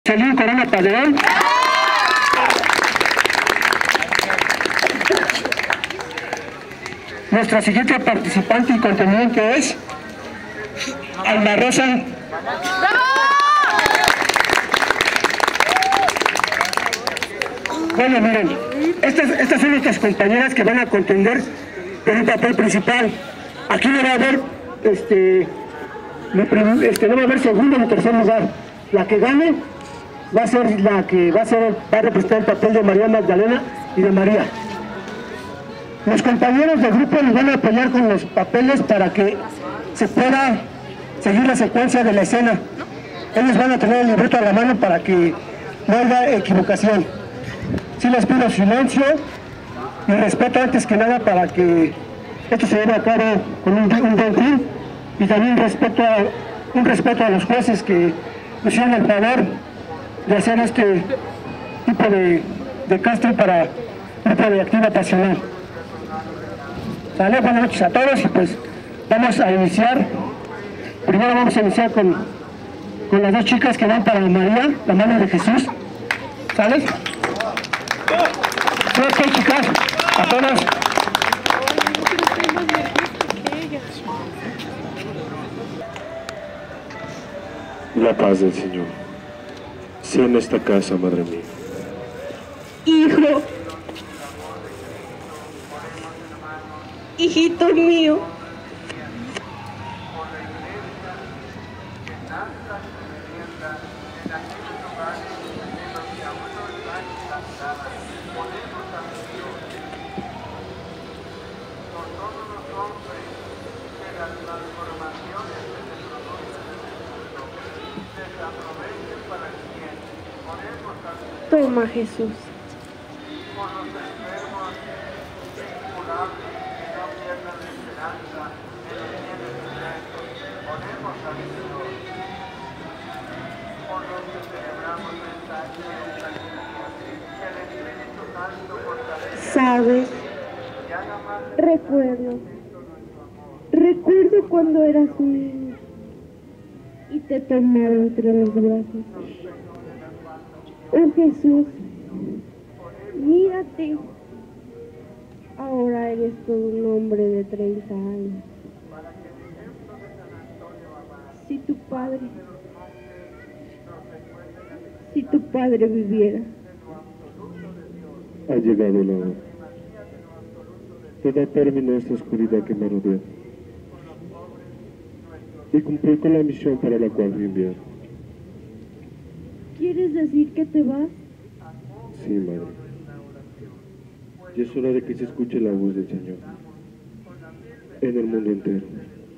Celín Corona Padrón. Nuestra siguiente participante y contendiente es Alma Rosa. Bueno, miren, estas son nuestras compañeras que van a contender por un papel principal. Aquí no va a haber, no va a haber segundo ni tercer lugar. La que gane va a ser la que va a representar el papel de María Magdalena y de María. Los compañeros del grupo nos van a apoyar con los papeles para que se pueda seguir la secuencia de la escena. Ellos van a tener el libreto a la mano para que no haya equivocación. Sí les pido silencio y respeto antes que nada para que esto se lleve a cabo con un buen fin, y también un respeto a los jueces que nos hicieron el favor de hacer este tipo de casting para grupo de activa pasional. ¿Sale? Buenas noches a todos y pues vamos a iniciar. Primero vamos a iniciar con las dos chicas que van para María, la mano de Jesús. ¿Sale? Suerte, chicas, a todas. La paz del Señor sea en esta casa, madre mía. Hijo, hijito mío, toma, Jesús. ¿Sabes? Recuerdo cuando eras un niño y te tomaron entre los brazos. Oh Jesús, mírate, ahora eres todo un hombre de 30 años. Si tu padre viviera. Ha llegado la hora de dar término a esta oscuridad que me rodea y cumplir con la misión para la cual me enviaron. ¿Quieres decir que te vas? Sí, madre. Y es hora de que se escuche la voz del Señor en el mundo entero.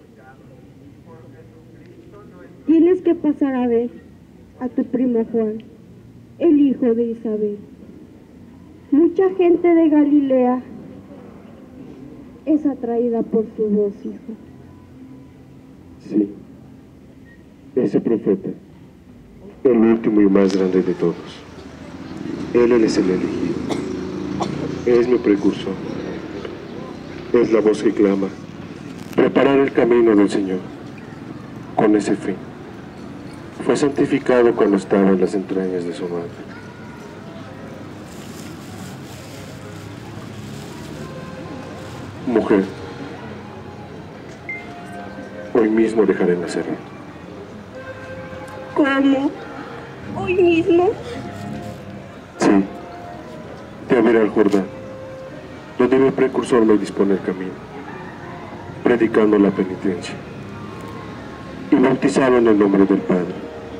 Tienes que pasar a ver a tu primo Juan, el hijo de Isabel. Mucha gente de Galilea es atraída por su voz, hijo. Sí, ese profeta, el último y más grande de todos. Él es el elegido, es mi precursor, es la voz que clama, preparar el camino del Señor. Con ese fin, fue santificado cuando estaba en las entrañas de su madre. Mujer, hoy mismo dejaré nacer. ¿Cómo? ¿Hoy mismo? Sí, te abrirá el Jordán, donde mi precursor me dispone el camino, predicando la penitencia y bautizado en el nombre del Padre.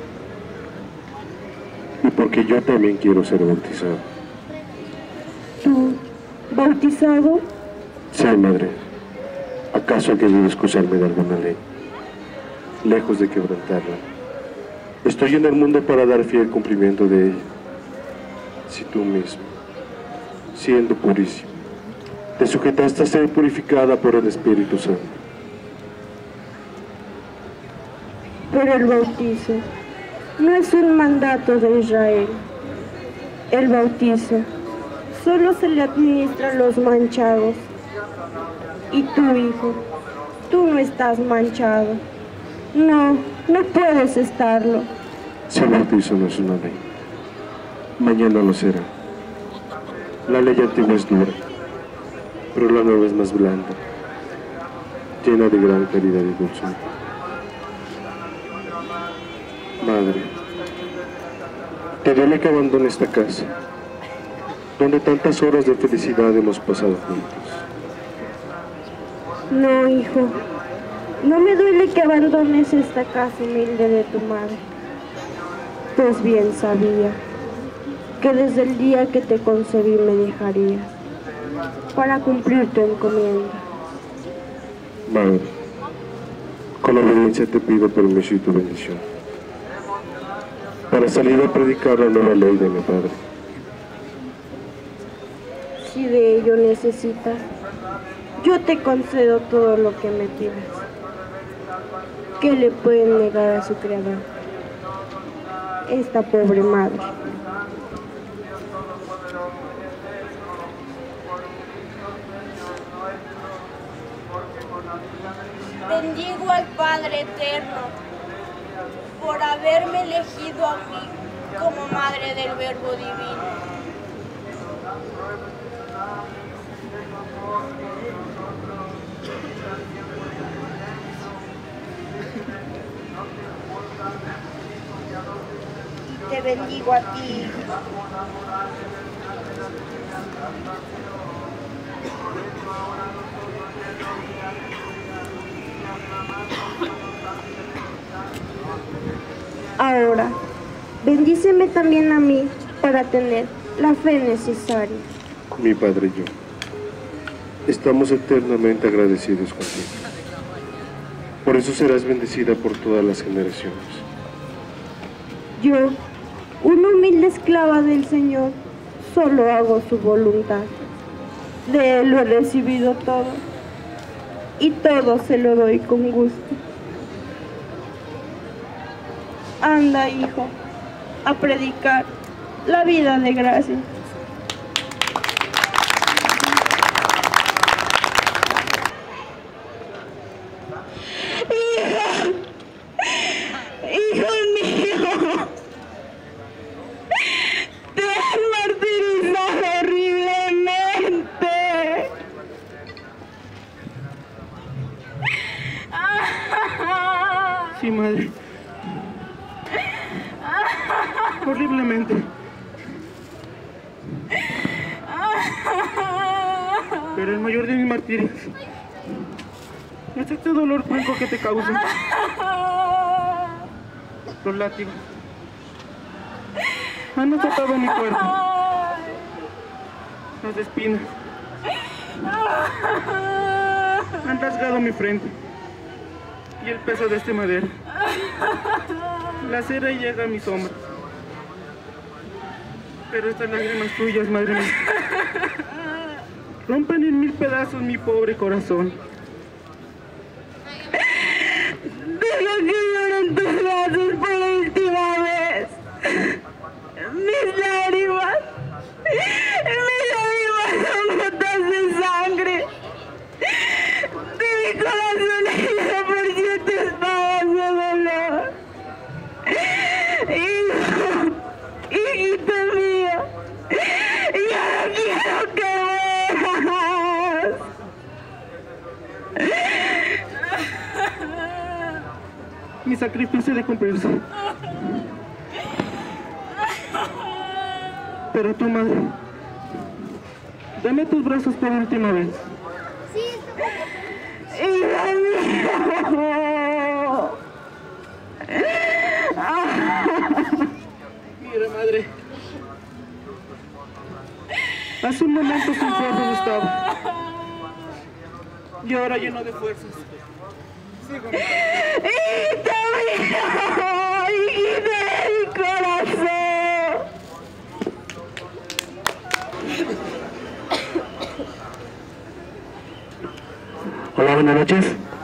Y porque yo también quiero ser bautizado. ¿Tú, bautizado? Sí, madre. ¿Acaso he querido excusarme de alguna ley? Lejos de quebrantarla, estoy en el mundo para dar fiel cumplimiento de ella. Si tú mismo, siendo purísimo, te sujetaste a ser purificada por el Espíritu Santo. Pero el bautizo no es un mandato de Israel. El bautizo solo se le administra a los manchados. Y tú, hijo, tú no estás manchado. No, no puedes estarlo. Si el bautizo no es una ley, mañana lo será. La ley antigua es dura, pero la nueva es más blanda, llena de gran caridad y dulzura. Madre, te duele que abandone esta casa, donde tantas horas de felicidad hemos pasado juntos. No, hijo, no me duele que abandones esta casa humilde de tu madre. Pues bien sabía que desde el día que te concebí me dejarías para cumplir tu encomienda. Madre, con obediencia te pido permiso y tu bendición para salir a predicar la nueva ley de mi padre. Si de ello necesitas, yo te concedo todo lo que me pidas. ¿Qué le pueden negar a su creador? Esta pobre madre. Bendigo al Padre Eterno por haberme elegido a mí como madre del Verbo Divino. Y te bendigo a ti, hijo. Ahora, bendíceme también a mí para tener la fe necesaria. Mi padre y yo estamos eternamente agradecidos contigo. Por eso serás bendecida por todas las generaciones. Yo, una humilde esclava del Señor, solo hago su voluntad. De Él lo he recibido todo, y todo se lo doy con gusto. Anda, hijo, a predicar la vida de gracia. Hijo mío, te han martirizado horriblemente. Sí, madre. Horriblemente. Pero el mayor de mis martirios es este dolor cruento que te causa. Los látigos han azotado mi cuerpo. Las espinas han rasgado mi frente. Y el peso de este madero lacera y llega a mis hombros. Pero estas lágrimas tuyas, madre mía, rompen en mil pedazos mi pobre corazón. Deja que lloren tus brazos por la última vez. Mis lágrimas son gotas de sangre. De mi corazón herida por 7 espadas de dolor. Hijo, hijito mío, yo no quiero que mueras. Mi sacrificio de cumplirse. Pero tú, madre, dame tus brazos por última vez. Hijo mío. Mira, madre, hace un momento sin fuerzas estaba y ahora lleno de fuerzas. Sigo. ¡Hijito mío! ¡Hijito de mi corazón! Hola, buenas noches.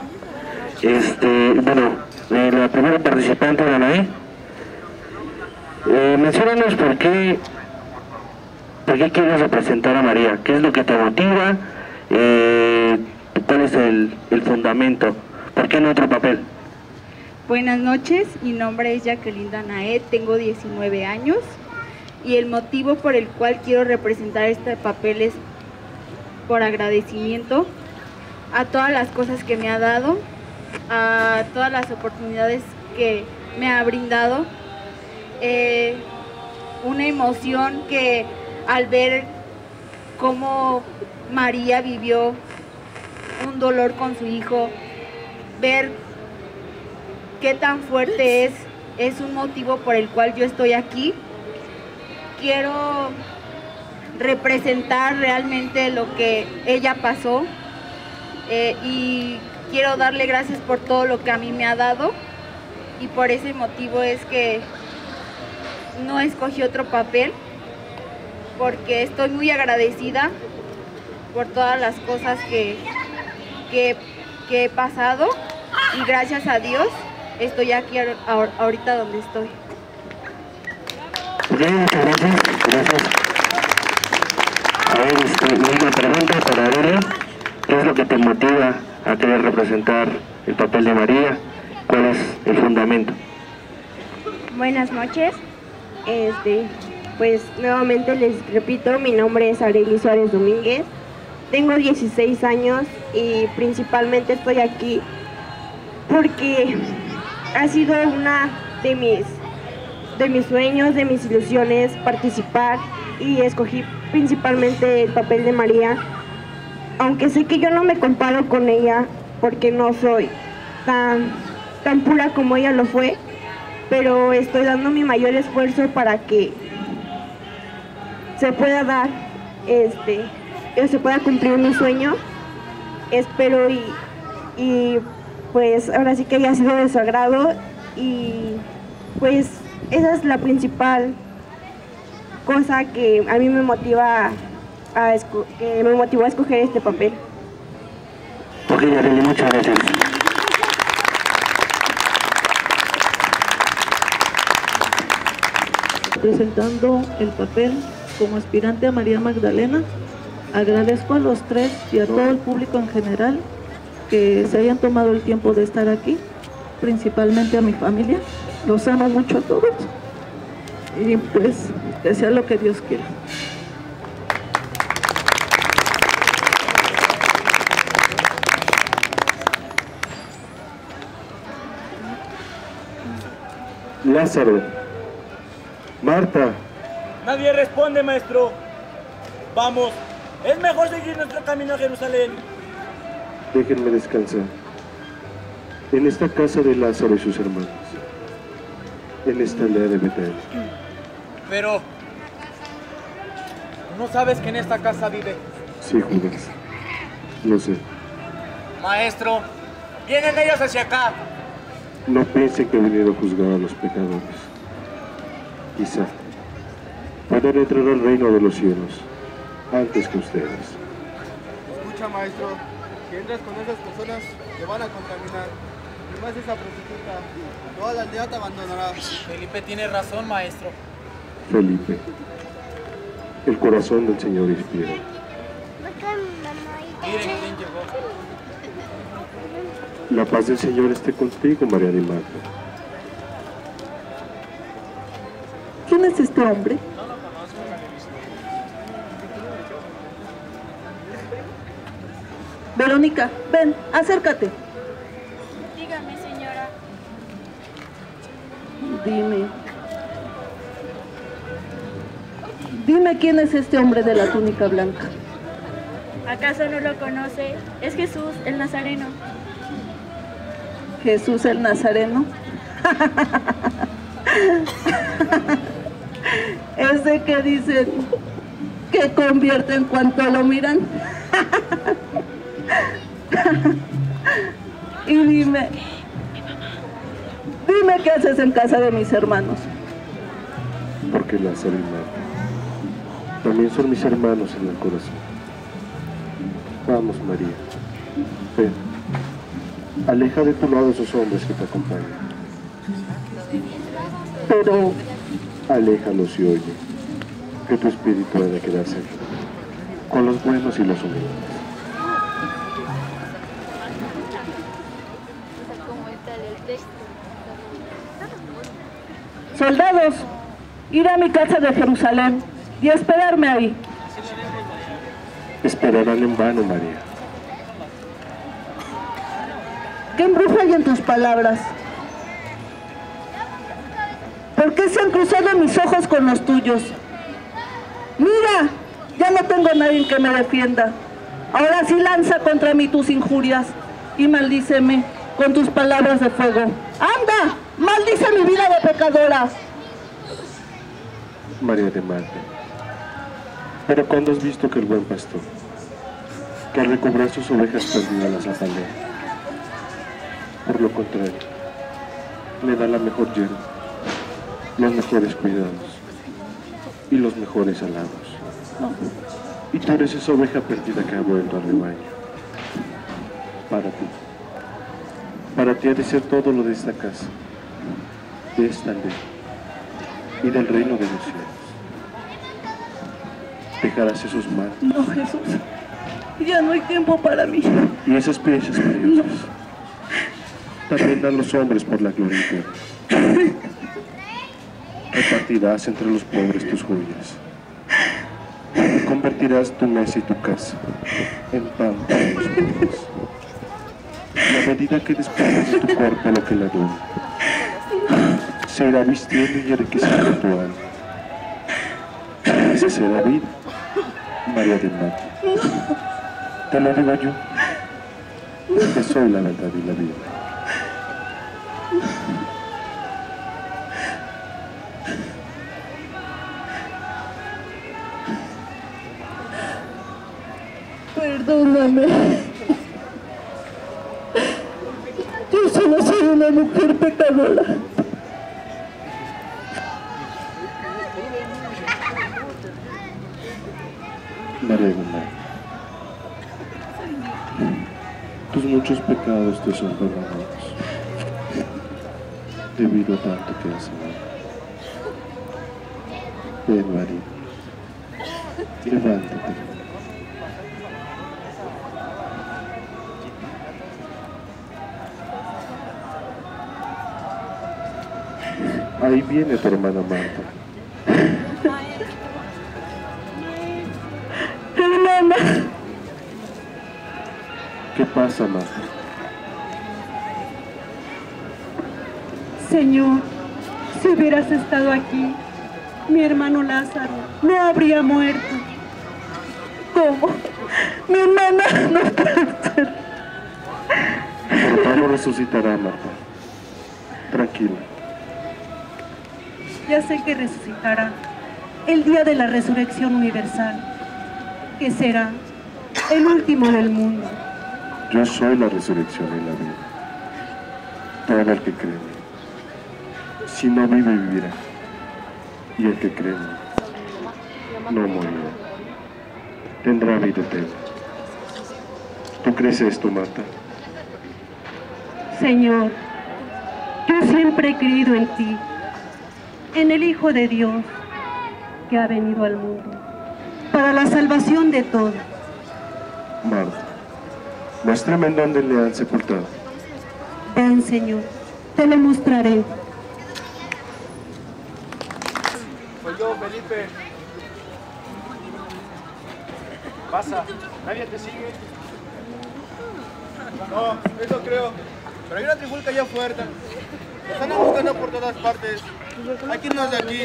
La primera participante, Danae, menciónanos por qué quieres representar a María, qué es lo que te motiva, cuál es el fundamento, por qué no otro papel. Buenas noches, mi nombre es Jacqueline Danae, tengo 19 años y el motivo por el cual quiero representar este papel es por agradecimiento a todas las cosas que me ha dado, a todas las oportunidades que me ha brindado, una emoción que al ver cómo María vivió un dolor con su hijo, ver qué tan fuerte es un motivo por el cual yo estoy aquí. Quiero representar realmente lo que ella pasó y quiero darle gracias por todo lo que a mí me ha dado, y por ese motivo es que no escogí otro papel, porque estoy muy agradecida por todas las cosas que he pasado, y gracias a Dios estoy aquí ahorita donde estoy. Bien, muchas gracias. Gracias. A ver, misma pregunta para Aurelia. ¿Qué es lo que te motiva a querer representar el papel de María? ¿Cuál es el fundamento? Buenas noches. Pues nuevamente les repito, mi nombre es Arely Suárez Domínguez. Tengo 16 años y principalmente estoy aquí porque ha sido una de mis sueños, de mis ilusiones, participar, y escogí principalmente el papel de María, aunque sé que yo no me comparo con ella porque no soy tan pura como ella lo fue, pero estoy dando mi mayor esfuerzo para que se pueda dar, se pueda cumplir mi sueño. Espero y pues ahora sí que haya sido de su agrado, y pues esa es la principal cosa que a mí me motiva a escoger este papel. Ok, Arely, muchas gracias. Presentando el papel como aspirante a María Magdalena, agradezco a los tres y a todo el público en general que se hayan tomado el tiempo de estar aquí, principalmente a mi familia. Los amo mucho a todos y pues que sea lo que Dios quiera. Lázaro, Marta. Nadie responde, maestro. Vamos, es mejor seguir nuestro camino a Jerusalén. Déjenme descansar. En esta casa de Lázaro y sus hermanos. En esta aldea de Betel. Pero, ¿no sabes que en esta casa vive? Sí, Judas. Lo sé. Maestro, vienen ellos hacia acá. No piensen que he venido a juzgar a los pecadores. Quizá puedan entrar al reino de los cielos antes que ustedes. Escucha, maestro, si entras con esas personas te van a contaminar. Y más esa prostituta, toda la aldea te abandonará. Felipe tiene razón, maestro. Felipe, el corazón del Señor inspira. Miren quién llegó. La paz del Señor esté contigo, María de Marta. ¿Quién es este hombre? Verónica, ven, acércate. Dígame, señora. Dime quién es este hombre de la túnica blanca. ¿Acaso no lo conoce? Es Jesús, el Nazareno. Jesús el Nazareno. Ese que dicen que convierte en cuanto lo miran. Y dime qué haces en casa de mis hermanos. Porque Lázaro y Marta también son mis hermanos en el corazón. Vamos, María. Ven. Aleja de tu lado a esos hombres que te acompañan. Pero aléjalos y oye, que tu espíritu ha de quedarse aquí, con los buenos y los humildes. Como está el texto. Soldados, ir a mi casa de Jerusalén y esperarme ahí. Esperarán en vano, María. ¿Qué embrujo hay en tus palabras? ¿Por qué se han cruzado mis ojos con los tuyos? Mira, ya no tengo a nadie que me defienda. Ahora sí lanza contra mí tus injurias y maldíceme con tus palabras de fuego. ¡Anda! ¡Maldice mi vida de pecadora! María de Marte, pero ¿cuándo has visto que el buen pastor, que al recobrar sus ovejas perdidas las apalea? Por lo contrario, le da la mejor hierba, los mejores cuidados y los mejores halagos. Y tú eres esa oveja perdida que ha vuelto al rebaño. Para ti ha de ser todo lo de esta casa, de esta aldea y del reino de los cielos. Dejarás esos mares. No, Jesús, ya no hay tiempo para mí. Y esas piezas valiosas. También dan los hombres por la gloria eterna. Repartirás entre los pobres tus joyas. Y convertirás tu mesa y tu casa en pan para los pobres. Y a medida que despojes de tu cuerpo lo que la adorna, se irá vistiendo y enriqueciendo tu alma. Esa será vida, María de Marte. Te lo digo yo, que soy la verdad y la vida. Perdóname. Yo solo soy una mujer pecadora. María de Marte, tus muchos pecados te son perdonados, debido a tanto que has amado. Ven, María, levántate. Ahí viene tu hermana Marta. Hermana. ¿Qué pasa, Marta? Señor, si hubieras estado aquí, mi hermano Lázaro no habría muerto. ¿Cómo? Mi hermana no puede ser. Por favor, resucitará, Marta. Tranquila. Ya sé que resucitará el día de la resurrección universal, que será el último del mundo. Yo soy la resurrección y la vida. Todo el que cree en mí, si no vive, vivirá. Y el que cree en mí, no morirá. Tendrá vida eterna. ¿Tú crees esto, Marta? Señor, yo siempre he creído en ti, en el Hijo de Dios, que ha venido al mundo, para la salvación de todos. Marta, muéstrame en dónde le han sepultado. Ven, Señor, te lo mostraré. Soy yo, Felipe. Pasa, nadie te sigue. No, eso creo. Pero hay una trifulca allá afuera. Nos están buscando por todas partes. Hay que irnos de aquí.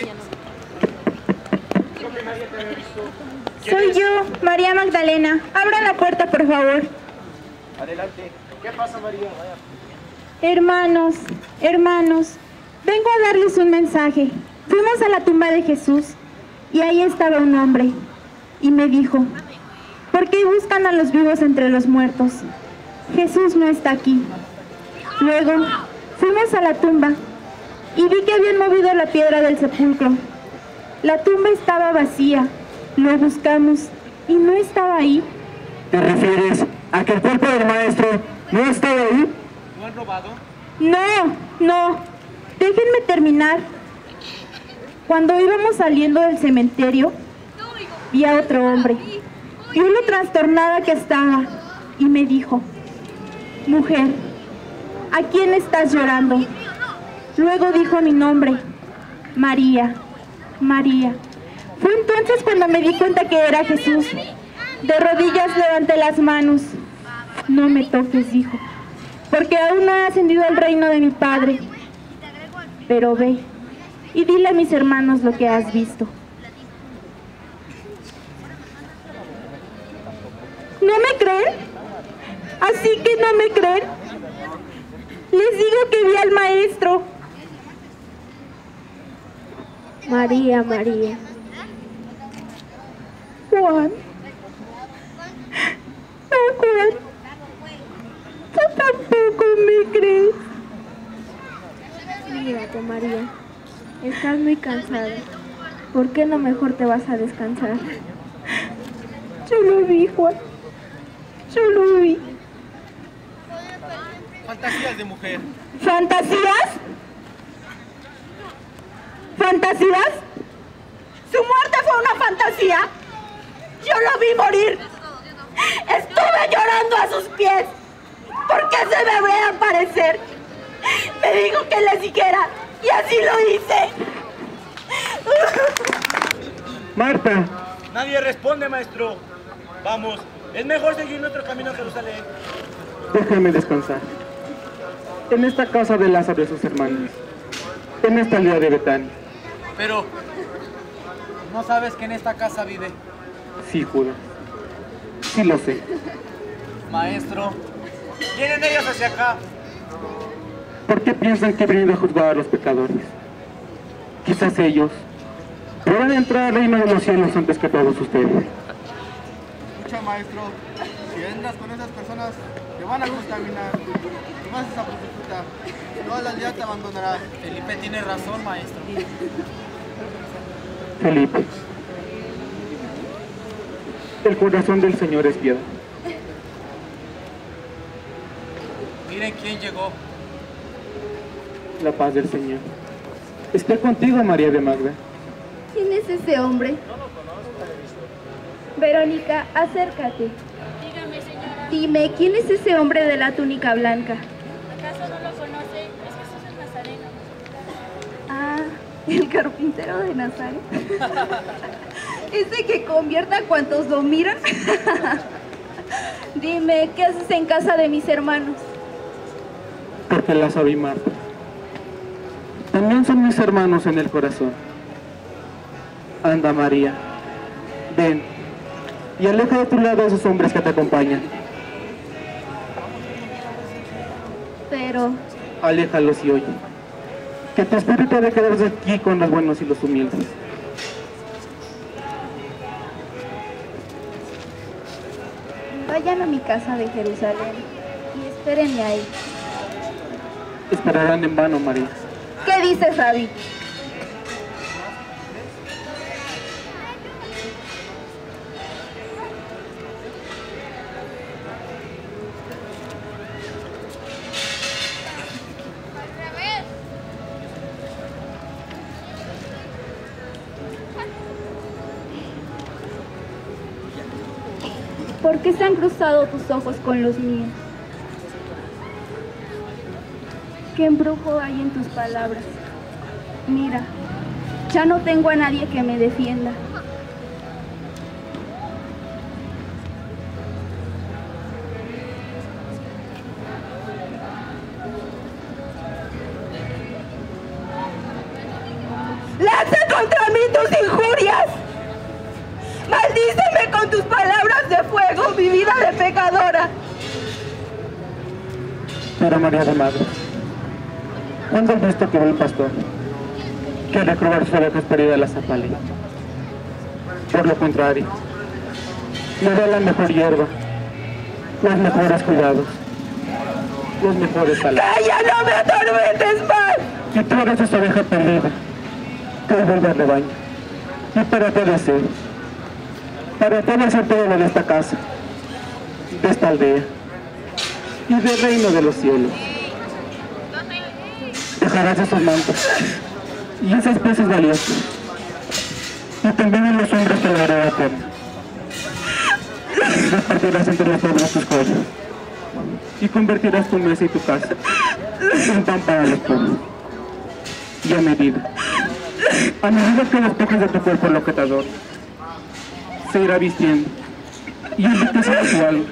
Creo que nadie te había visto. Soy yo, María Magdalena. Abran la puerta, por favor. Adelante. ¿Qué pasa, María? Hermanos, vengo a darles un mensaje. Fuimos a la tumba de Jesús y ahí estaba un hombre. Y me dijo, ¿por qué buscan a los vivos entre los muertos? Jesús no está aquí. Luego, fuimos a la tumba y vi que habían movido la piedra del sepulcro. La tumba estaba vacía. Lo buscamos y no estaba ahí. ¿Te refieres a que el cuerpo del maestro no estaba ahí? ¿No han robado? No. Déjenme terminar. Cuando íbamos saliendo del cementerio, vi a otro hombre. Vi lo trastornada que estaba y me dijo, mujer, ¿a quién estás llorando? Luego dijo mi nombre. María, María. Fue entonces cuando me di cuenta que era Jesús. De rodillas levanté las manos. No me toques, dijo, porque aún no he ascendido al reino de mi Padre. Pero ve y dile a mis hermanos lo que has visto. ¿No me creen? ¿Así que no me creen? Les digo que vi al Maestro. María, María. Juan. No, Juan. Tú tampoco me crees. Mírate, María. Estás muy cansada. ¿Por qué no mejor te vas a descansar? Yo lo vi, Juan. Yo lo vi. Fantasías de mujer. ¿Fantasías? ¿Fantasías? ¿Su muerte fue una fantasía? Yo lo vi morir. Estuve llorando a sus pies. ¿Por qué se me ve aparecer? Me dijo que le siguiera y así lo hice. Marta. Nadie responde, maestro. Vamos, es mejor seguir nuestro camino a Jerusalén. Déjame descansar. En esta casa de Lázaro y sus hermanos. En esta aldea de Betania. Pero, ¿no sabes que en esta casa vive? Sí, Judas. Sí lo sé. Maestro, vienen ellos hacia acá. ¿Por qué piensan que he venido a juzgar a los pecadores? Quizás ellos puedan entrar al reino de los cielos antes que todos ustedes. Escucha, maestro, si entras con esas personas, te van a contaminar. Y más esa prostituta, toda la aldea te abandonará. Felipe tiene razón, maestro. Felipe, el corazón del Señor es piedad. Miren quién llegó. La paz del Señor esté contigo, María de Magda. ¿Quién es ese hombre? Verónica, acércate. Dígame, señora, Dime, ¿quién es ese hombre de la túnica blanca? ¿acaso no lo conoce? Es Jesús el Nazareno. Ah, el carpintero de Nazaret. ¿Ese que convierta a cuantos lo miran? Dime, ¿qué haces en casa de mis hermanos? Porque Lázaro y Marta también son mis hermanos en el corazón. Anda, María, ven y aleja de tu lado a esos hombres que te acompañan. Pero, Aléjalos y oye, que tu espíritu ha de quedarse aquí con los buenos y los humildes. vayan a mi casa de Jerusalén y espérenme ahí. Esperarán en vano, María. ¿Qué dices, Rabí? ¿Por qué se han cruzado tus ojos con los míos? ¿Qué embrujo hay en tus palabras? Mira, ya no tengo a nadie que me defienda. ¡Lanza contra mí tus injurias! ¡Maldíceme con tus palabras de fuego, mi vida de pecadora! Pero María de Magda, ¿cuándo has visto que va el pastor quiere probar sus ovejas para a la zapalea? Por lo contrario, le da la mejor hierba, los mejores cuidados, los mejores salados. ¡Calla, no me atormentes más! Y tú eres esa oveja perdida que vuelve al rebaño. Y para qué deseo, para todo hacer todo lo de esta casa, de esta aldea y del reino de los cielos. Dejarás esos mantos y esas piezas valiosas y también en los hombres de la heredad eterna. Repartirás entre los pobres tus cosas y convertirás tu mesa y tu casa en pan para los pobres y a medida A medida que despojes de tu cuerpo el objetador, se irá vistiendo y enriquecerá tu alma.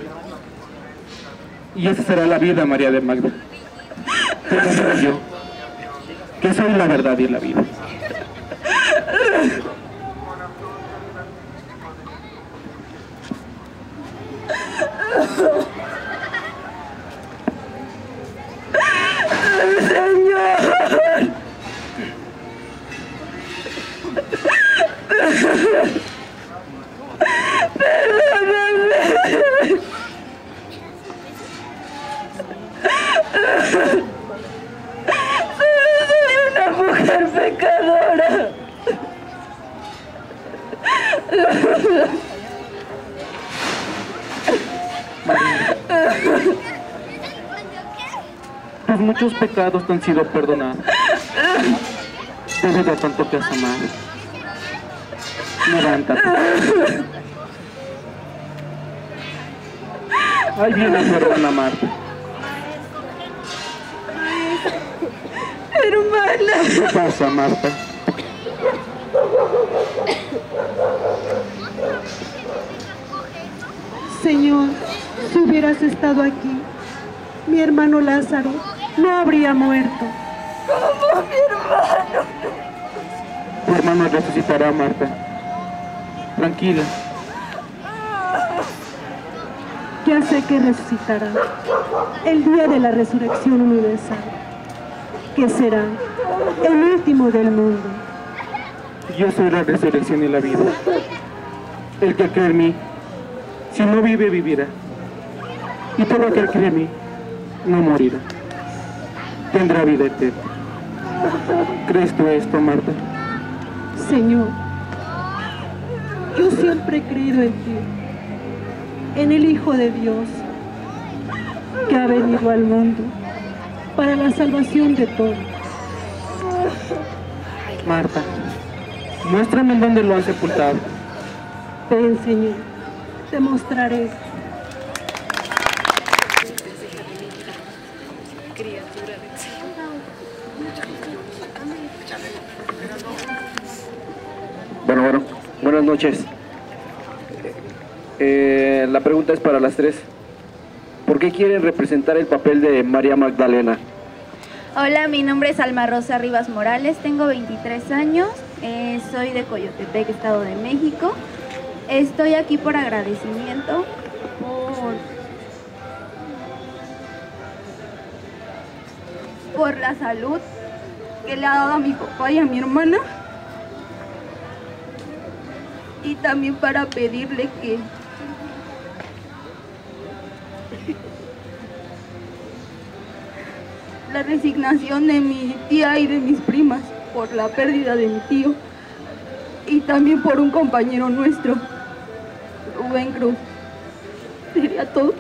Y esa será la vida, María de Magda. Pero soy yo, que soy la verdad y la vida. Tus muchos pecados te han sido perdonados. Debido a tanto que has amado. Levántate. Ahí viene tu hermana Marta. Hermana. ¿Qué pasa, Marta? Señor, si hubieras estado aquí, mi hermano Lázaro no habría muerto. ¿Cómo mi hermano? Tu hermano resucitará, Marta. Tranquila. Ya sé que resucitará el día de la resurrección universal, que será el último del mundo. Yo soy la resurrección y la vida. El que cree en mí, si no vive, vivirá. Y todo aquel que cree en mí, no morirá. Tendrá vida eterna. ¿Crees tú esto, Marta? Señor, yo siempre he creído en ti, en el Hijo de Dios, que ha venido al mundo para la salvación de todos. Marta, muéstrame en dónde lo han sepultado. Ven, Señor, te mostraré. Bueno, buenas noches. La pregunta es para las tres. ¿Por qué quieren representar el papel de María Magdalena? Hola, mi nombre es Alma Rosa Rivas Morales, tengo 23 años, soy de Coyotepec, Estado de México. Estoy aquí por agradecimiento por la salud que le ha dado a mi papá y a mi hermana. Y también para pedirle que la resignación de mi tía y de mis primas por la pérdida de mi tío, y también por un compañero nuestro, Rubén Cruz. Sería todo.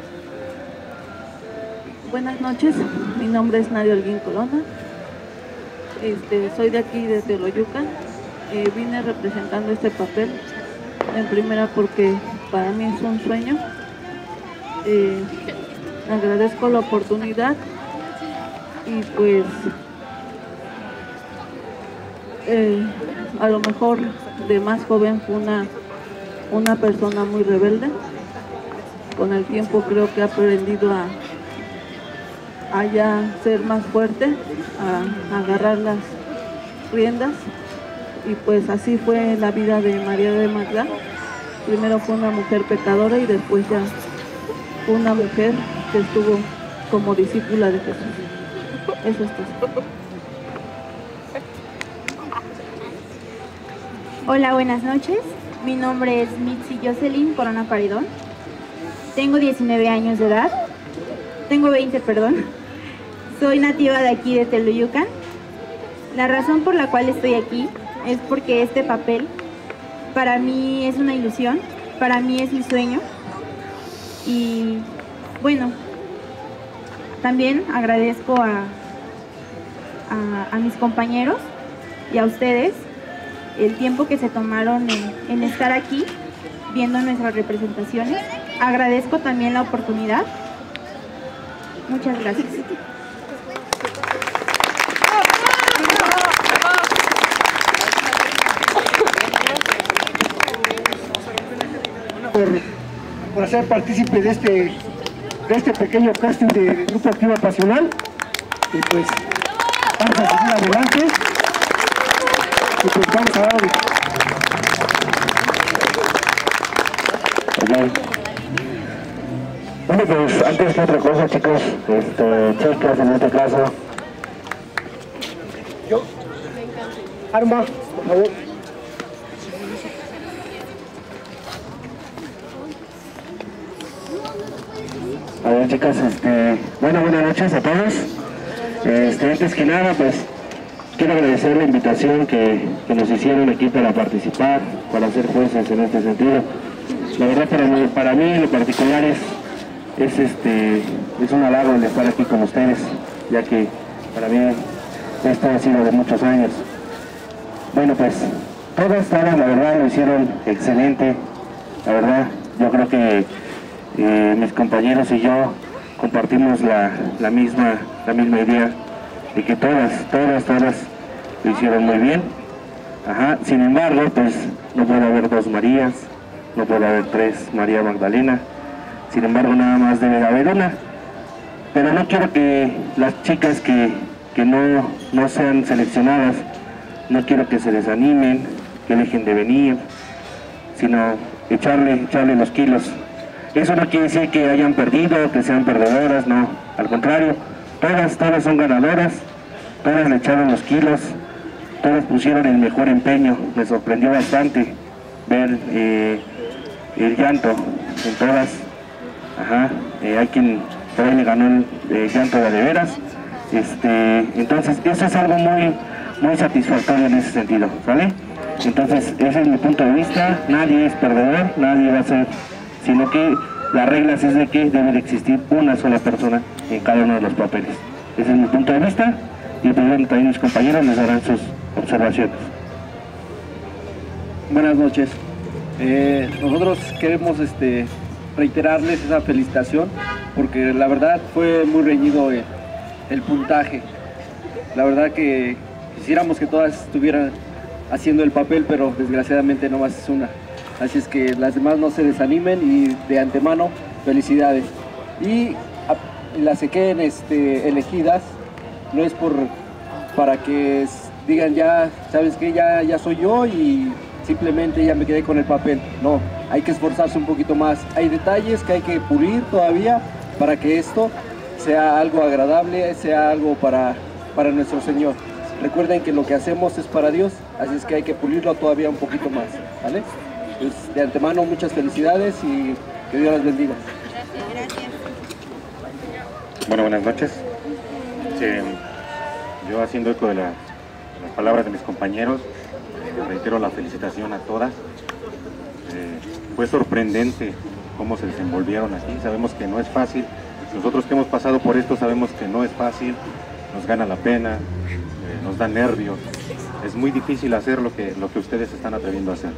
Buenas noches, mi nombre es Nadia Holguín Colona. Soy de aquí, de Teoloyucan. Vine representando este papel en primera porque para mí es un sueño. Agradezco la oportunidad y pues a lo mejor de más joven fue una persona muy rebelde. Con el tiempo creo que he aprendido a ya ser más fuerte, a agarrar las riendas. Y pues así fue la vida de María de Magda. Primero fue una mujer pecadora y después ya fue una mujer que estuvo como discípula de Jesús. Eso es todo. Hola, buenas noches. Mi nombre es Mitzi Jocelyn Corona Paridón. Tengo 19 años de edad. Tengo 20, perdón. Soy nativa de aquí de Teoloyucan. La razón por la cual estoy aquí es porque este papel para mí es una ilusión, para mí es mi sueño. Y bueno, también agradezco a mis compañeros y a ustedes el tiempo que se tomaron en estar aquí viendo nuestras representaciones. Agradezco también la oportunidad. Muchas gracias. por hacer partícipe de este pequeño casting de Grupo Activa Pasional. Y pues vamos a seguir adelante. Y pues vamos a dar... Bueno, pues antes que otra cosa, chicos, chicas en este caso. Yo, Arma, por favor. A ver, chicas, bueno, buenas noches a todos. Antes que nada, pues quiero agradecer la invitación que nos hicieron aquí para participar, para ser jueces en este sentido. La verdad, para mí en lo particular es un halago el estar aquí con ustedes, ya que para mí esto ha sido de muchos años. Bueno, pues todas, la verdad, lo hicieron excelente. La verdad, yo creo que mis compañeros y yo compartimos la misma idea de que todas lo hicieron muy bien. Ajá. Sin embargo, pues no puede haber dos Marías, no puede haber tres María Magdalena. Sin embargo, nada más debe de haber una. Pero no quiero que las chicas que no sean seleccionadas, no quiero que se desanimen, que dejen de venir, sino echarle los kilos. Eso no quiere decir que hayan perdido, que sean perdedoras, no. Al contrario, todas son ganadoras, todas le echaron los kilos, todas pusieron el mejor empeño. Me sorprendió bastante ver el llanto en todas. Ajá, hay quien por ahí le ganó el llanto de veras. Entonces eso es algo muy satisfactorio en ese sentido, ¿vale? Entonces ese es mi punto de vista. Nadie es perdedor, nadie va a ser, sino que las reglas es de que debe de existir una sola persona en cada uno de los papeles. Ese es mi punto de vista y pues bueno, también mis compañeros les darán sus observaciones. Buenas noches. Nosotros queremos reiterarles esa felicitación porque la verdad fue muy reñido el puntaje. La verdad que quisiéramos que todas estuvieran haciendo el papel, pero desgraciadamente nomás es una. Así es que las demás no se desanimen y de antemano felicidades. Y las que queden elegidas no es para que digan ya, ¿sabes qué? Ya soy yo y simplemente ya me quedé con el papel. No, hay que esforzarse un poquito más. Hay detalles que hay que pulir todavía para que esto sea algo agradable, sea algo para nuestro Señor. Recuerden que lo que hacemos es para Dios, así es que hay que pulirlo todavía un poquito más, ¿vale? Pues de antemano muchas felicidades y que Dios las bendiga. Gracias. Bueno, buenas noches. Yo haciendo eco de las palabras de mis compañeros, reitero la felicitación a todas. Fue sorprendente cómo se desenvolvieron aquí. Sabemos que no es fácil. Nosotros que hemos pasado por esto sabemos que no es fácil. Nos gana la pena, nos da nervios. Es muy difícil hacer lo que ustedes están atreviendo a hacer.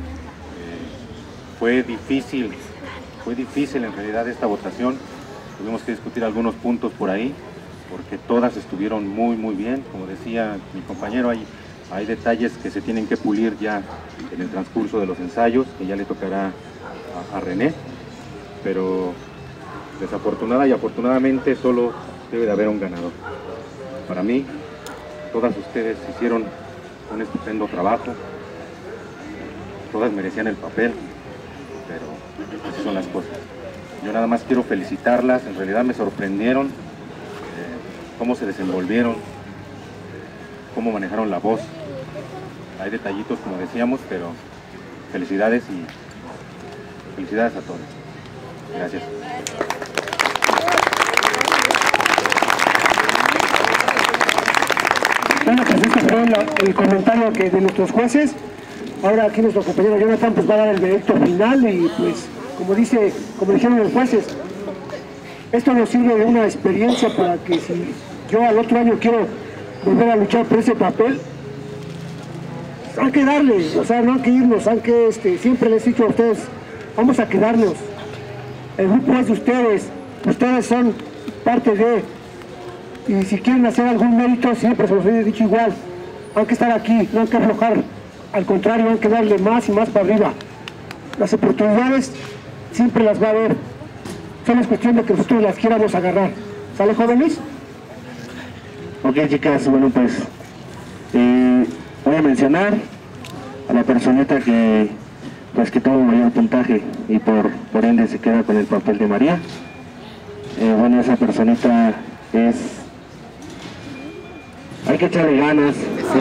Fue difícil en realidad esta votación. Tuvimos que discutir algunos puntos por ahí, porque todas estuvieron muy bien. Como decía mi compañero, hay detalles que se tienen que pulir ya en el transcurso de los ensayos, que ya le tocará a René, pero desafortunada y afortunadamente solo debe de haber un ganador. Para mí, todas ustedes hicieron un estupendo trabajo, todas merecían el papel, pero así son las cosas. Yo nada más quiero felicitarlas, en realidad me sorprendieron cómo se desenvolvieron, cómo manejaron la voz. Hay detallitos, como decíamos, pero felicidades y felicidades a todos. Gracias. Bueno, pues este fue el comentario de nuestros jueces. Ahora aquí nuestro compañero Jonathan pues va a dar el veredicto final y pues como dijeron los jueces, esto nos sirve de una experiencia para que si yo al otro año quiero volver a luchar por ese papel, hay que darle, o sea, no hay que irnos, hay que, siempre les he dicho a ustedes, vamos a quedarnos. El grupo es de ustedes son parte de, y si quieren hacer algún mérito, siempre se los he dicho igual, hay que estar aquí, no hay que aflojar, al contrario, hay que darle más y más para arriba. las oportunidades siempre las va a haber. Solo es cuestión de que nosotros las quieramos agarrar. ¿Sale, jóvenes? Ok, chicas, bueno, pues voy a mencionar a la personita que tuvo mayor puntaje y por ende se queda con el papel de María. Bueno, esa personita es... Hay que echarle ganas,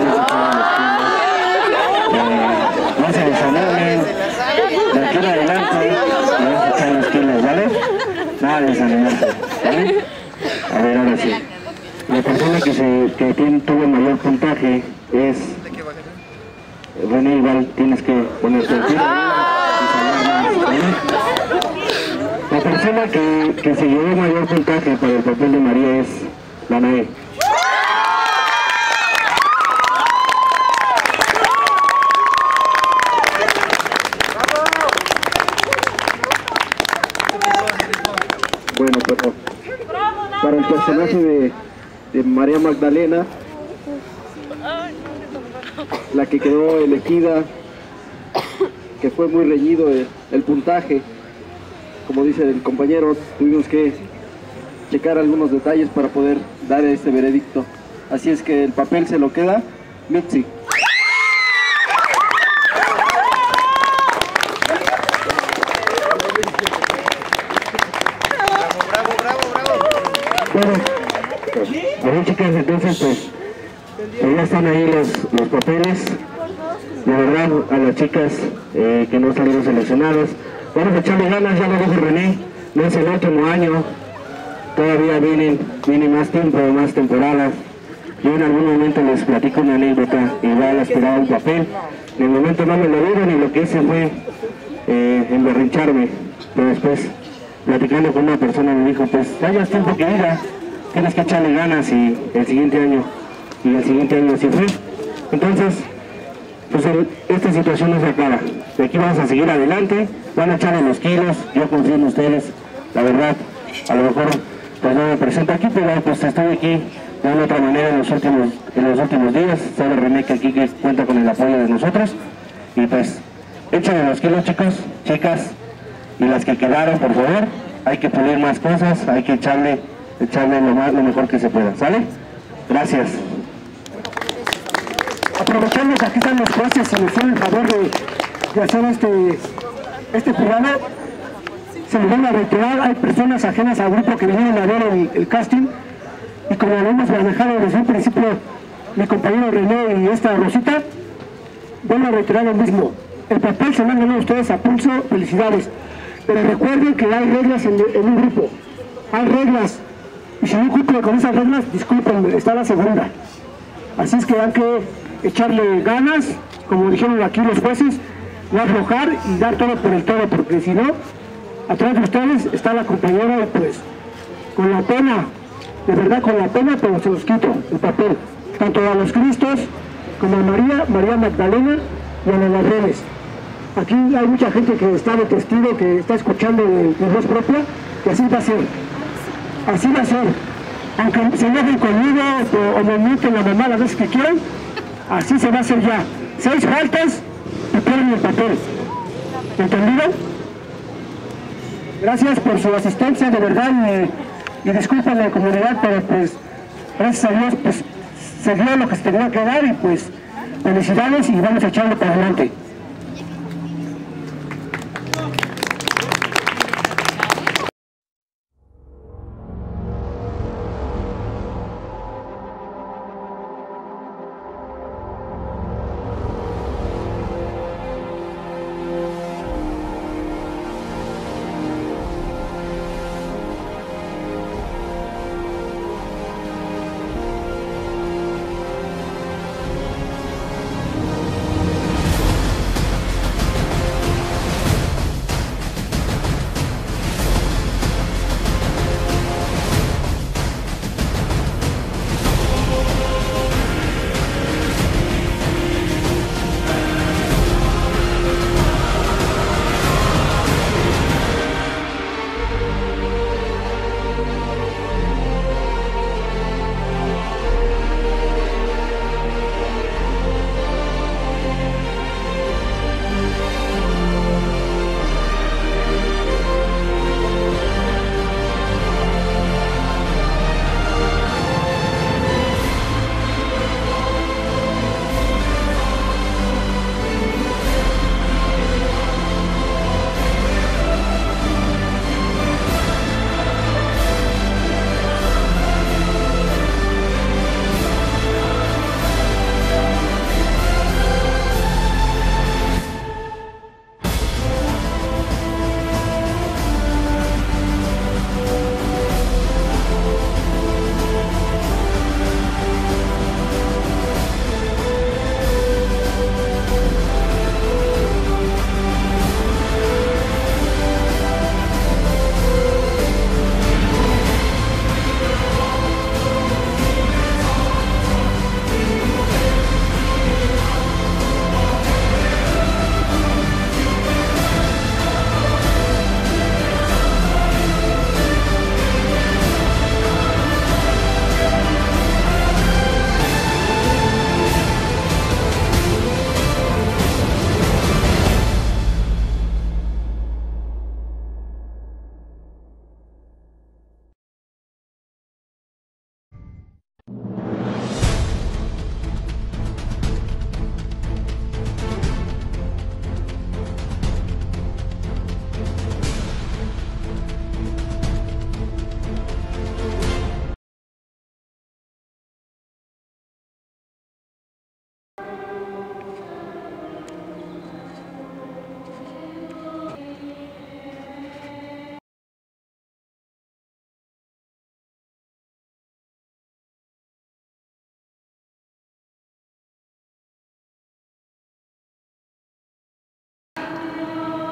no se desanimen, de aquí en adelante vamos a echar los kilos, ¿vale? Nada de desanimarse, ¿vale? A ver, ahora sí. La persona que tuvo mayor puntaje es... René, igual tienes que ponerte el tiro. La persona que se llevó mayor puntaje para el papel de María es Danae. Bueno, pero para el personaje de María Magdalena, la que quedó elegida, que fue muy reñido el puntaje, como dice el compañero, tuvimos que checar algunos detalles para poder dar este veredicto. Así es que el papel se lo queda Mitzi. Bueno, chicas, entonces pues ya están ahí los papeles. De verdad, a las chicas que no salieron seleccionadas, vamos a echarle ganas, ya lo dijo René, no es el último año, todavía viene más tiempo, más temporadas. Yo en algún momento les platico una anécdota, igual aspiraba un papel, en el momento no me lo dieron y lo que hice fue emberrincharme, pero después platicando con una persona me dijo, pues ya es tiempo que diga, tienes que echarle ganas y el siguiente año así fue. Entonces, pues esta situación no se acaba, de aquí vamos a seguir adelante, van a echarle los kilos, yo confío en ustedes, la verdad, a lo mejor pues no me presento aquí, pero pues estoy aquí de una otra manera en los últimos días, sabe René que aquí que cuenta con el apoyo de nosotros, y pues échenle los kilos, chicos, chicas, y las que quedaron, por favor, hay que pulir más cosas, hay que echarle lo mejor que se pueda, ¿sale? Gracias. Aprovechando que aquí están los jueces y nos hicieron el favor de hacer este programa, se me van a reiterar, hay personas ajenas al grupo que vinieron a ver el casting, y como lo hemos manejado desde un principio mi compañero René y esta Rosita, vuelvo a reiterar lo mismo, el papel se lo han ganado ustedes a pulso, felicidades, pero recuerden que hay reglas en un grupo, hay reglas, y si no cumplen con esas reglas, disculpen, está la segunda, así es que hay que echarle ganas, como dijeron aquí los jueces, no aflojar y dar todo por el todo, porque si no, atrás de ustedes está la compañera y pues con la pena, de verdad con la pena, pero se los quito el papel, tanto a los Cristos como a María Magdalena y a los ladrones. Aquí hay mucha gente que está de testigo, que está escuchando de voz propia, que así va a ser, así va a ser, aunque se enojen conmigo o me mienten la mamá las veces que quieran, así se va a hacer ya. 6 faltas y pierden el papel. ¿Entendido? Gracias por su asistencia, de verdad, y disculpen la comunidad, pero pues, gracias a Dios, pues, se dio lo que se tenía que dar y pues, felicidades y vamos a echarlo para adelante.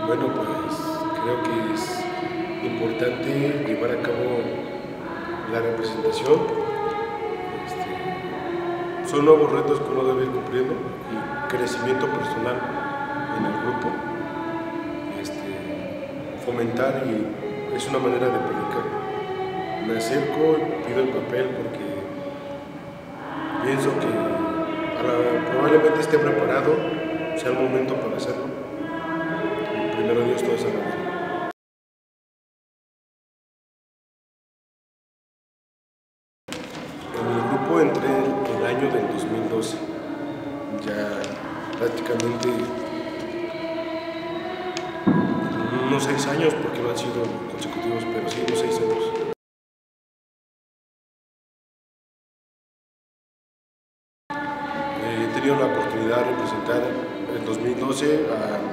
Bueno, pues creo que es importante llevar a cabo la representación. Son nuevos retos que uno debe ir cumpliendo y crecimiento personal en el grupo. Fomentar y es una manera de predicar. Me acerco y pido el papel porque pienso que probablemente esté preparado, sea el momento para hacerlo. Y primero Dios, todo se va bien. En el grupo entré el año del 2012, ya prácticamente unos 6 años, porque no han sido consecutivos, pero sí unos 6 años. He tenido la oportunidad de representar en 2012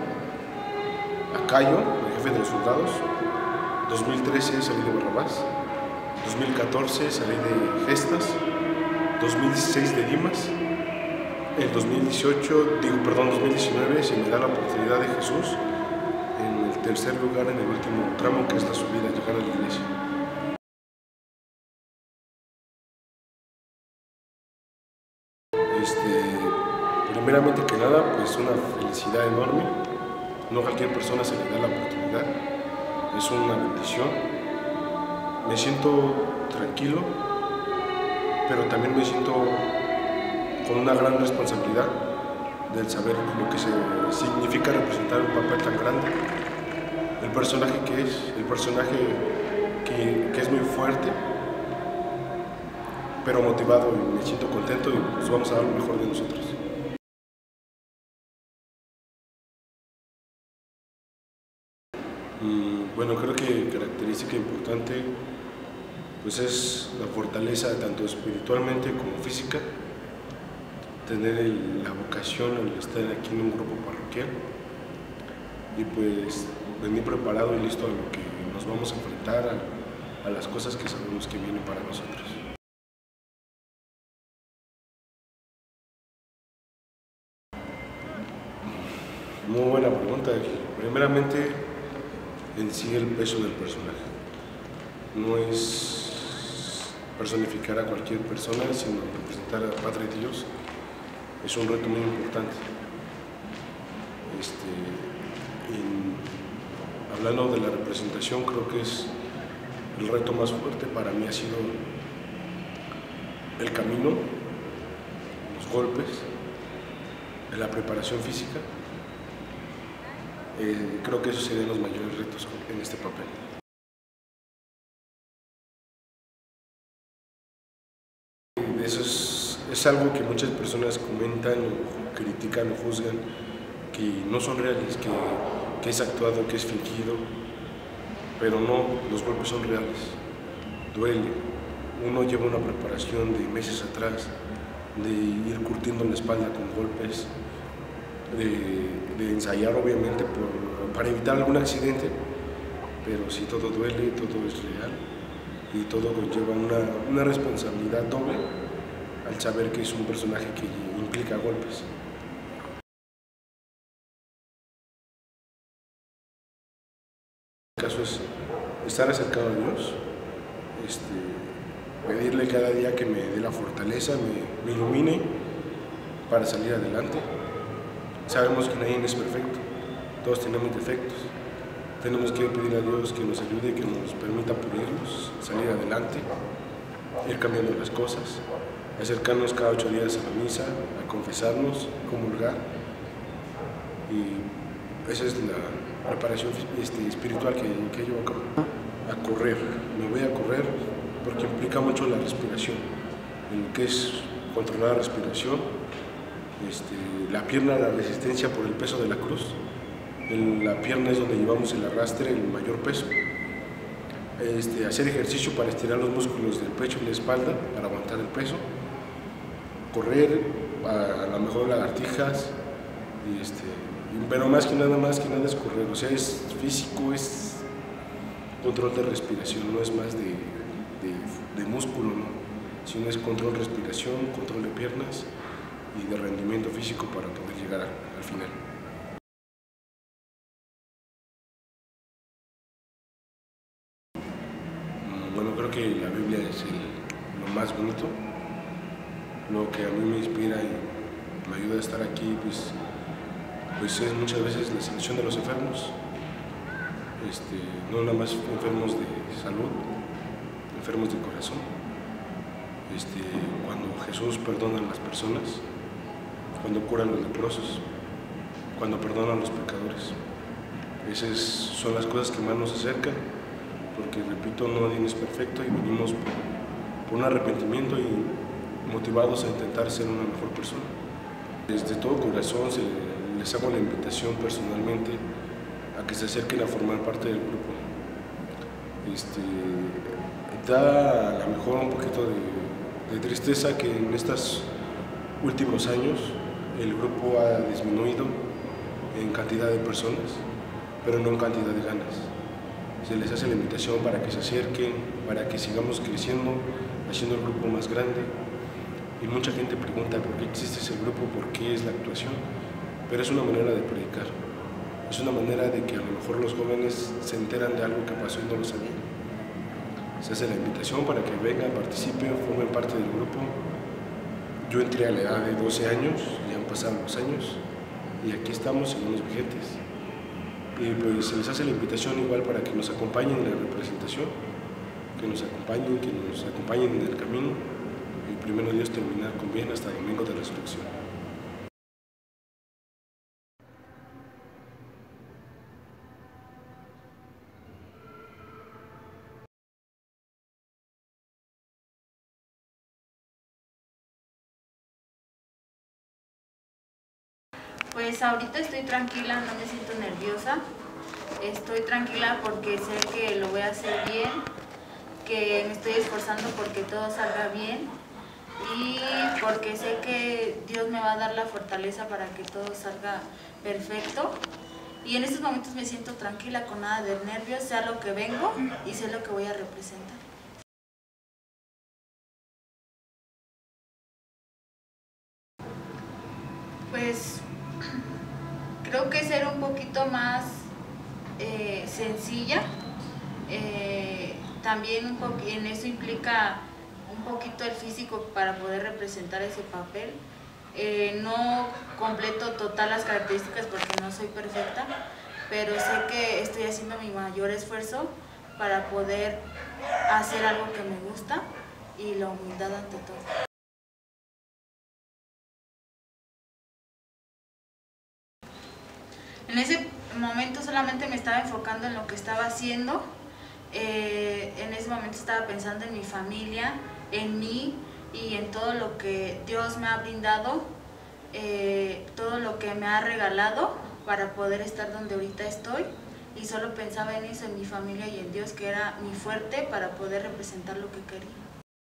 a Cayo, el jefe de los soldados. 2013 salí de Barrabás. 2014 salí de Gestas. 2016 de Dimas. En 2019 se me da la oportunidad de Jesús en el tercer lugar en el último tramo, que es la subida, llegar a la iglesia. Primeramente que nada, pues una felicidad enorme. No a cualquier persona se le da la oportunidad. Es una bendición. Me siento tranquilo, pero también me siento con una gran responsabilidad del saber lo que significa representar un papel tan grande. El personaje que es, el personaje que es muy fuerte, pero motivado, y me siento contento y pues vamos a dar lo mejor de nosotros. Bueno, creo que característica importante pues es la fortaleza tanto espiritualmente como física, tener la vocación al estar aquí en un grupo parroquial y pues venir preparado y listo a lo que nos vamos a enfrentar, a las cosas que sabemos que vienen para nosotros. Muy buena pregunta. Primeramente, en sí el peso del personaje. No es personificar a cualquier persona, sino representar al Padre Dios. Es un reto muy importante. Hablando de la representación, creo que es el reto más fuerte para mí ha sido el camino, los golpes, la preparación física. Creo que esos serían los mayores retos en este papel. Eso es algo que muchas personas comentan o critican o juzgan, que no son reales, que es actuado, que es fingido, pero no, los golpes son reales, duele. Uno lleva una preparación de meses atrás, de ir curtiendo la espalda con golpes, de ensayar obviamente para evitar algún accidente, pero sí, todo duele, todo es real y todo conlleva una responsabilidad doble al saber que es un personaje que implica golpes. El caso es estar acercado a Dios, pedirle cada día que me dé la fortaleza, me ilumine para salir adelante. Sabemos que nadie es perfecto, todos tenemos defectos. Tenemos que pedir a Dios que nos ayude, que nos permita pulirlos, salir adelante, ir cambiando las cosas, acercarnos cada 8 días a la misa, a confesarnos, comulgar. Y esa es la preparación espiritual que llevo a cabo. A correr, me voy a correr porque implica mucho la respiración, en lo que es controlar la respiración. La pierna, la resistencia por el peso de la cruz. La pierna es donde llevamos el arrastre, el mayor peso. Hacer ejercicio para estirar los músculos del pecho y la espalda, para aguantar el peso. Correr, a lo mejor lagartijas, pero más que nada es correr. O sea, es físico, es control de respiración, no es más de músculo, ¿no? Sino es control de respiración, control de piernas y de rendimiento físico para poder llegar al final. pueda estar aquí, pues es muchas veces la selección de los enfermos, no nada más enfermos de salud, enfermos de corazón. Cuando Jesús perdona a las personas, cuando cura a los leprosos, cuando perdona a los pecadores. Esas son las cosas que más nos acercan, porque repito, nadie es perfecto y venimos por un arrepentimiento y motivados a intentar ser una mejor persona. Desde todo corazón les hago la invitación personalmente a que se acerquen a formar parte del grupo. Da a lo mejor un poquito de tristeza que en estos últimos años el grupo ha disminuido en cantidad de personas, pero no en cantidad de ganas. Se les hace la invitación para que se acerquen, para que sigamos creciendo, haciendo el grupo más grande. Y mucha gente pregunta por qué existe ese grupo, por qué es la actuación, pero es una manera de predicar, es una manera de que a lo mejor los jóvenes se enteran de algo que pasó y no lo sabían. Se hace la invitación para que vengan, participen, formen parte del grupo. Yo entré a la edad de 12 años, ya han pasado los años, y aquí estamos, seguimos vigentes. Y pues se les hace la invitación igual para que nos acompañen en la representación, que nos acompañen en el camino, y primero Dios terminar con bien hasta Domingo de Resurrección. Pues ahorita estoy tranquila, no me siento nerviosa. Estoy tranquila porque sé que lo voy a hacer bien, que me estoy esforzando porque todo salga bien y porque sé que Dios me va a dar la fortaleza para que todo salga perfecto. Y en estos momentos me siento tranquila, con nada de nervios, sé a lo que vengo y sé lo que voy a representar. Pues creo que ser un poquito más sencilla, también en eso implica un poquito el físico para poder representar ese papel. No completo total las características porque no soy perfecta, pero sé que estoy haciendo mi mayor esfuerzo para poder hacer algo que me gusta y la humildad ante todo. En ese momento solamente me estaba enfocando en lo que estaba haciendo, en ese momento estaba pensando en mi familia, en mí y en todo lo que Dios me ha brindado, todo lo que me ha regalado para poder estar donde ahorita estoy, y solo pensaba en eso, en mi familia y en Dios, que era mi fuerte para poder representar lo que quería.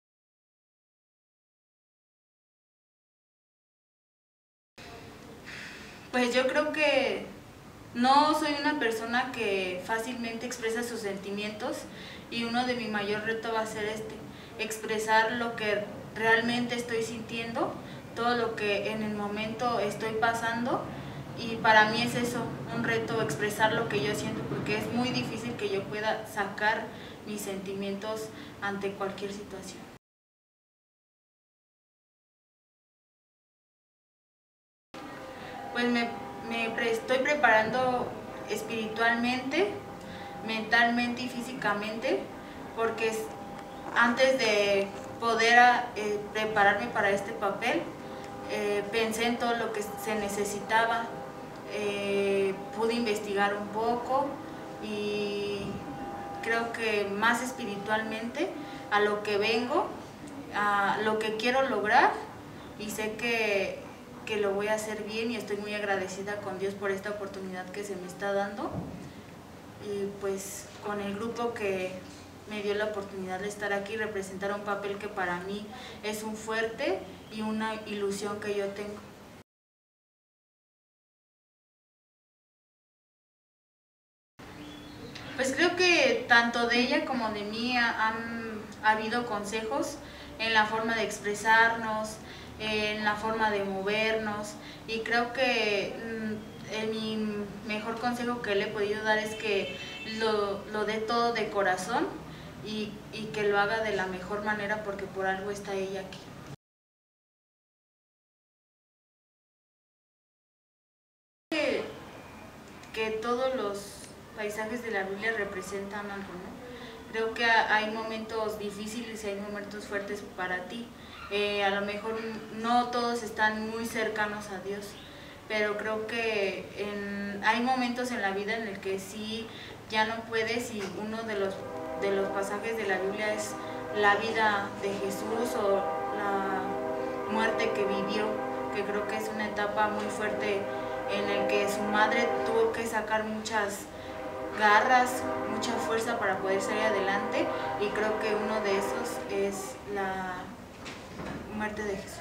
Pues yo creo que no soy una persona que fácilmente expresa sus sentimientos, y uno de mis mayores retos va a ser expresar lo que realmente estoy sintiendo, todo lo que en el momento estoy pasando, y para mí es eso, un reto, expresar lo que yo siento, porque es muy difícil que yo pueda sacar mis sentimientos ante cualquier situación. Pues me estoy preparando espiritualmente, mentalmente y físicamente, porque antes de poder prepararme para este papel, pensé en todo lo que se necesitaba, pude investigar un poco y creo que más espiritualmente a lo que vengo, a lo que quiero lograr, y sé que lo voy a hacer bien, y estoy muy agradecida con Dios por esta oportunidad que se me está dando, y pues con el grupo que me dio la oportunidad de estar aquí y representar un papel que para mí es un fuerte y una ilusión que yo tengo. Pues creo que tanto de ella como de mí han habido consejos en la forma de expresarnos, en la forma de movernos, y creo que mi mejor consejo que le he podido dar es que lo dé todo de corazón y que lo haga de la mejor manera, porque por algo está ella aquí. que todos los paisajes de la Biblia representan algo, ¿no? Creo que hay momentos difíciles y hay momentos fuertes para ti. A lo mejor no todos están muy cercanos a Dios, pero creo que hay momentos en la vida en el que sí ya no puedes, y uno de los pasajes de la Biblia es la vida de Jesús o la muerte que vivió, que creo que es una etapa muy fuerte en el que su madre tuvo que sacar muchas garras, mucha fuerza para poder salir adelante, y creo que uno de esos es la muerte de Jesús.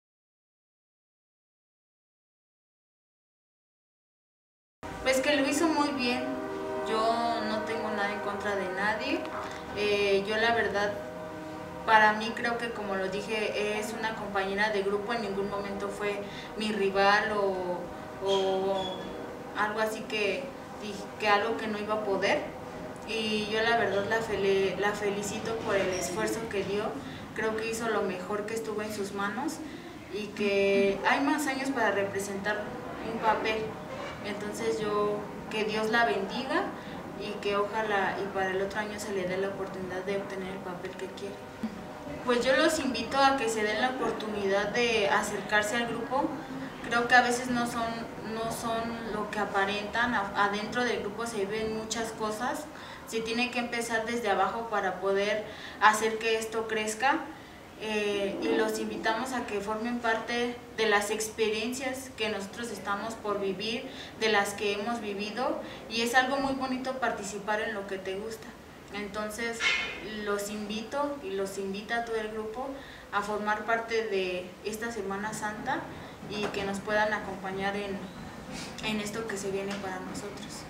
Pues que lo hizo muy bien. Yo no tengo nada en contra de nadie. Yo la verdad, para mí creo que, como lo dije, es una compañera de grupo, en ningún momento fue mi rival o algo así que algo que no iba a poder. Y yo la verdad la felicito por el esfuerzo que dio. Creo que hizo lo mejor que estuvo en sus manos y que hay más años para representar un papel. Entonces que Dios la bendiga y que ojalá y para el otro año se le dé la oportunidad de obtener el papel que quiere. Pues yo los invito a que se den la oportunidad de acercarse al grupo. Creo que a veces no son lo que aparentan. Adentro del grupo se ven muchas cosas. Se tiene que empezar desde abajo para poder hacer que esto crezca. Y los invitamos a que formen parte de las experiencias que nosotros estamos por vivir, de las que hemos vivido, y es algo muy bonito participar en lo que te gusta. Entonces los invito y los invita a todo el grupo a formar parte de esta Semana Santa y que nos puedan acompañar en esto que se viene para nosotros.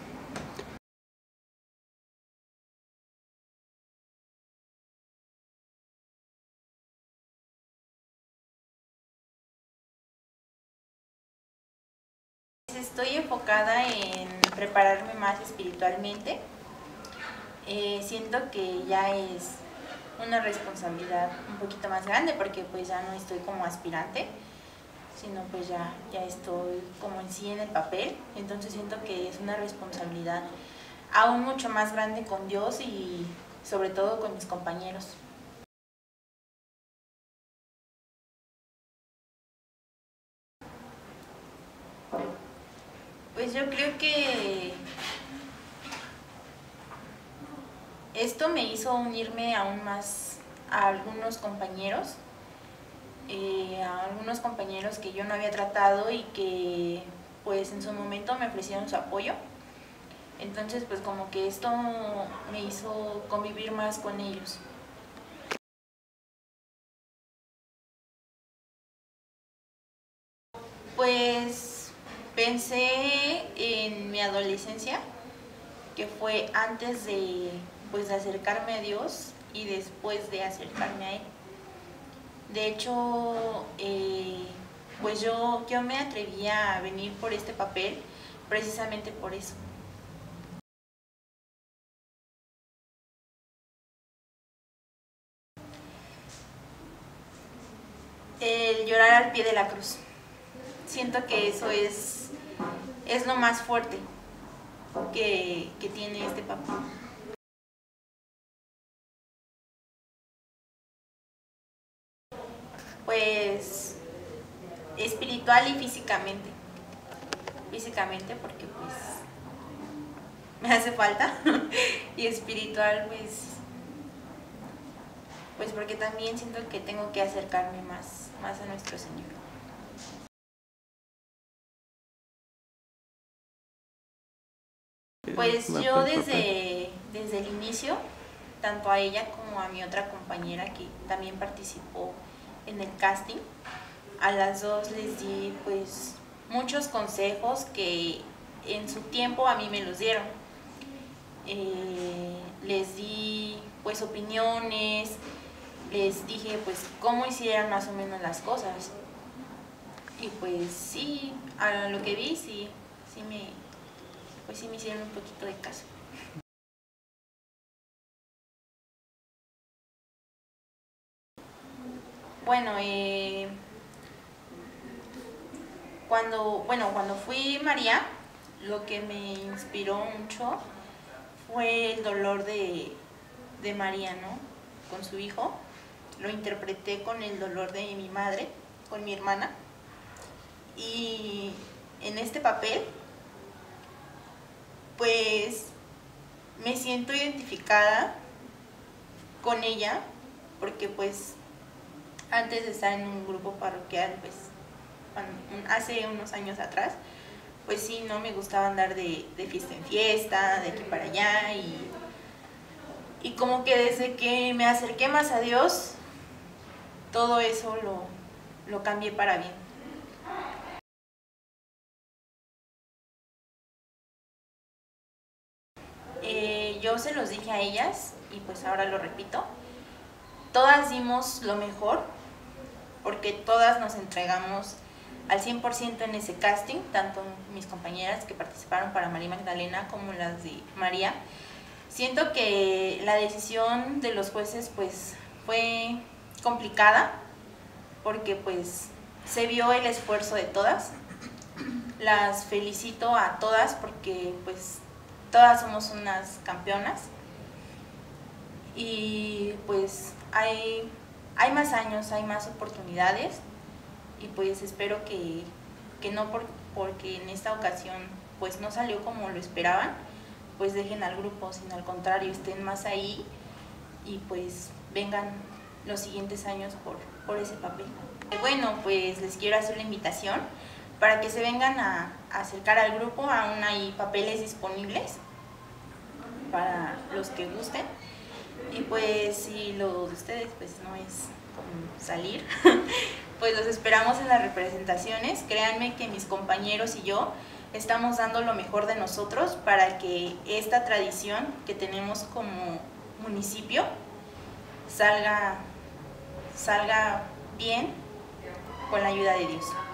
Estoy enfocada en prepararme más espiritualmente. Siento que ya es una responsabilidad un poquito más grande, porque pues ya no estoy como aspirante, sino pues ya estoy como en sí en el papel. Entonces siento que es una responsabilidad aún mucho más grande con Dios y sobre todo con mis compañeros. Pues yo creo que esto me hizo unirme aún más a algunos compañeros que yo no había tratado y que pues en su momento me ofrecieron su apoyo. Entonces pues como que esto me hizo convivir más con ellos. Pues pensé en mi adolescencia, que fue antes de acercarme a Dios y después de acercarme a Él. De hecho, pues yo me atreví a venir por este papel precisamente por eso. El llorar al pie de la cruz. Siento que eso es lo más fuerte que tiene este papel. Pues espiritual y físicamente. Físicamente porque pues me hace falta y espiritual pues porque también siento que tengo que acercarme más a nuestro Señor. Pues yo desde el inicio, tanto a ella como a mi otra compañera que también participó en el casting, a las dos les di pues muchos consejos que en su tiempo a mí me los dieron. Les di pues opiniones, les dije pues cómo hicieran más o menos las cosas. Y pues sí, a lo que vi sí me hicieron un poquito de caso. Bueno, cuando fui María, lo que me inspiró mucho fue el dolor de María, ¿no? Con su hijo. Lo interpreté con el dolor de mi madre, con mi hermana. Y en este papel, pues me siento identificada con ella, porque pues antes de estar en un grupo parroquial, pues hace unos años atrás, pues sí, no me gustaba andar de fiesta en fiesta, de aquí para allá, y como que desde que me acerqué más a Dios, todo eso lo cambié para bien. Yo se los dije a ellas, y pues ahora lo repito, todas dimos lo mejor, porque todas nos entregamos al 100% en ese casting, tanto mis compañeras que participaron para María Magdalena como las de María. Siento que la decisión de los jueces pues fue complicada, porque pues se vio el esfuerzo de todas. Las felicito a todas porque pues todas somos unas campeonas, y pues hay más años, hay más oportunidades, y pues espero que no porque en esta ocasión pues no salió como lo esperaban, pues dejen al grupo, sino al contrario, estén más ahí y pues vengan los siguientes años por ese papel. Bueno, pues les quiero hacer la invitación para que se vengan a acercar al grupo. Aún hay papeles disponibles para los que gusten, y pues si lo de ustedes pues no es como salir, pues los esperamos en las representaciones. Créanme que mis compañeros y yo estamos dando lo mejor de nosotros para que esta tradición que tenemos como municipio salga bien con la ayuda de Dios.